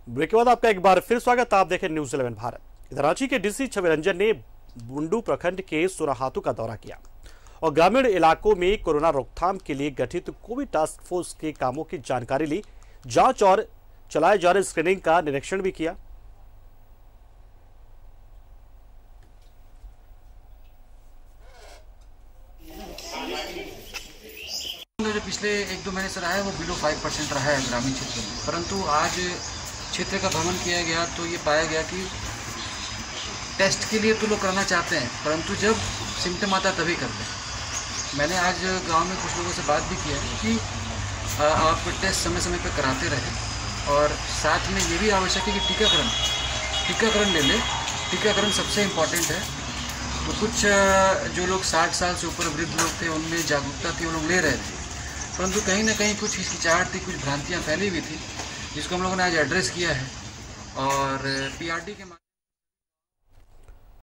Break के बाद आपका एक बार फिर स्वागत। आप देखें न्यूज़ 11 भारत। इधर रांची के डीसी छवि रंजन ने बुंडू प्रखंड के सुराहातू का दौरा किया और ग्रामीण इलाकों में कोरोना रोकथाम के लिए गठित कोविड टास्क फोर्स के कामों की जानकारी ली, जांच और चलाए जा रहे स्क्रीनिंग का निरीक्षण भी किया। जो पिछले 1-2 महीने से रहा है वो बिलो 5% रहा है ग्रामीण क्षेत्र में, परंतु आज क्षेत्र का भ्रमण किया गया तो ये पाया गया कि टेस्ट के लिए तो लोग करना चाहते हैं, परंतु जब सिम्टम आता तभी करते हैं। मैंने आज गांव में कुछ लोगों से बात भी किया है कि आप टेस्ट समय समय पर कराते रहें और साथ में ये भी आवश्यक है कि टीकाकरण ले लें। टीकाकरण सबसे इम्पॉर्टेंट है। तो कुछ जो लोग 60 साल से ऊपर वृद्ध लोग थे उनमें जागरूकता थी, वो लोग ले रहे थे, परंतु कहीं ना कहीं कुछ हिचकिचाहट थी, कुछ भ्रांतियाँ फैली हुई थी, जिसको हम लोगों ने आज एड्रेस किया है और पीआरडी के